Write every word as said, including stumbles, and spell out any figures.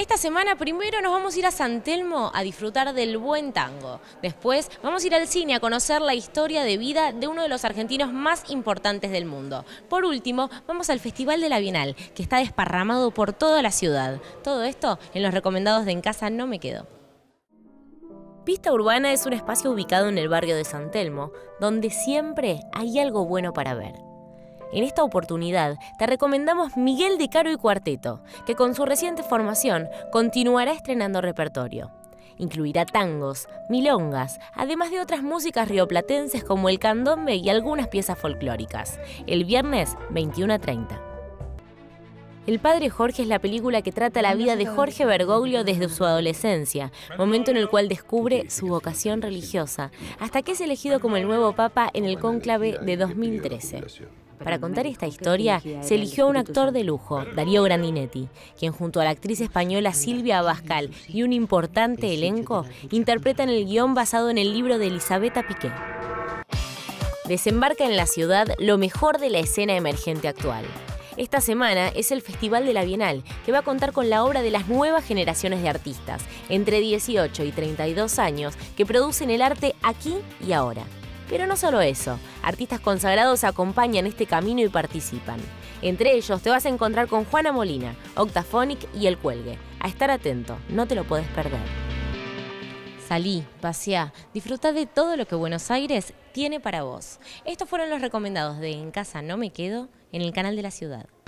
Esta semana primero nos vamos a ir a San Telmo a disfrutar del buen tango. Después vamos a ir al cine a conocer la historia de vida de uno de los argentinos más importantes del mundo. Por último, vamos al Festival de la Bienal, que está desparramado por toda la ciudad. Todo esto en los recomendados de En Casa No Me Quedo. Pista Urbana es un espacio ubicado en el barrio de San Telmo, donde siempre hay algo bueno para ver. En esta oportunidad te recomendamos Miguel de Caro y Cuarteto, que con su reciente formación continuará estrenando repertorio. Incluirá tangos, milongas, además de otras músicas rioplatenses como el candombe y algunas piezas folclóricas. El viernes veintiuno a treinta. El Padre Jorge es la película que trata la vida de Jorge Bergoglio desde su adolescencia, momento en el cual descubre su vocación religiosa, hasta que es elegido como el nuevo Papa en el cónclave de dos mil trece. Para contar esta historia, se eligió a un actor de lujo, Darío Grandinetti, quien junto a la actriz española Silvia Abascal y un importante elenco, interpretan el guión basado en el libro de Elisabetta Piqué. Desembarca en la ciudad lo mejor de la escena emergente actual. Esta semana es el Festival de la Bienal, que va a contar con la obra de las nuevas generaciones de artistas, entre dieciocho y treinta y dos años, que producen el arte aquí y ahora. Pero no solo eso, artistas consagrados acompañan este camino y participan. Entre ellos te vas a encontrar con Juana Molina, Octaphonic y El Cuelgue. A estar atento, no te lo podés perder. Salí, paseá, disfrutá de todo lo que Buenos Aires tiene para vos. Estos fueron los recomendados de En Casa No Me Quedo en el canal de la ciudad.